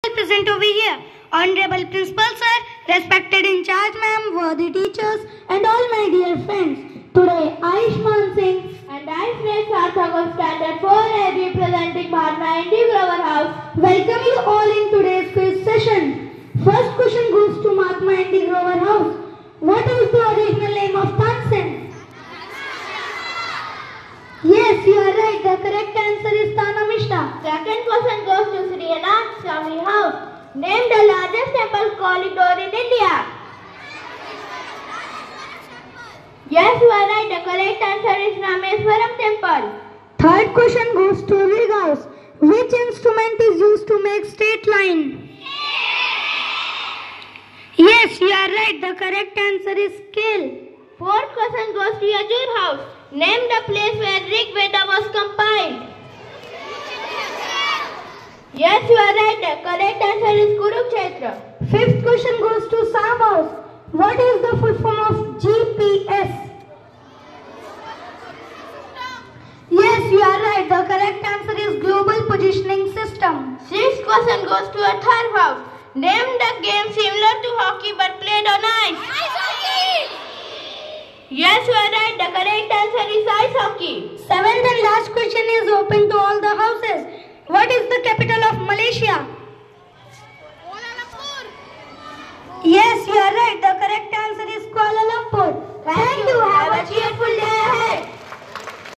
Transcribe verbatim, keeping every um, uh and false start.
present over here. Honorable Principal Sir, respected in charge ma'am, worthy teachers, and all my dear friends. Today, Ayushman Singh and I, Friends Sarthak of Standard four A representing Mahatma Gandhi Grover House, welcome you all in today's quiz session. First question goes to Mahatma Gandhi Grover House. What is the original name of Tansen? Yes, you are right. The correct answer is Tanamishta. Second question goes to Sri Anand Swami House. Name the largest temple corridor in India. Yes, you are right. The correct answer is Rameswaram Temple. Third question goes to Rig House. Which instrument is used to make straight line? Yes, you are right. The correct answer is scale. Fourth question goes to Yajur House. Name the place where Rig Veda was compiled. Yes, you are right. The correct answer is Kurukshetra. Fifth question goes to Sam House. What is the full form of G P S? Yes, you are right. The correct answer is Global Positioning System. Sixth question goes to Athar House. Name the game similar to hockey but played on ice. Ice hockey! Yes, you are right. The correct answer is ice hockey. Seventh and last question is open to all the houses. What is the capital of Malaysia?